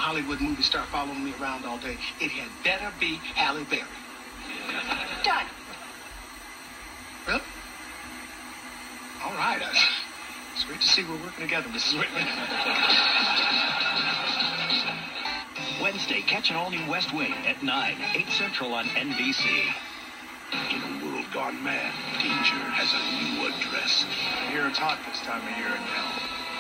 Hollywood movie star following me around all day, it had better be Halle Berry. Done. Really? All right. It's great to see we're working together, Mrs. Whitman. Wednesday, catch an all-new West Wing at 9, 8 Central on NBC. In a world gone mad, danger has a new address. Here it's hot this time of year in hell.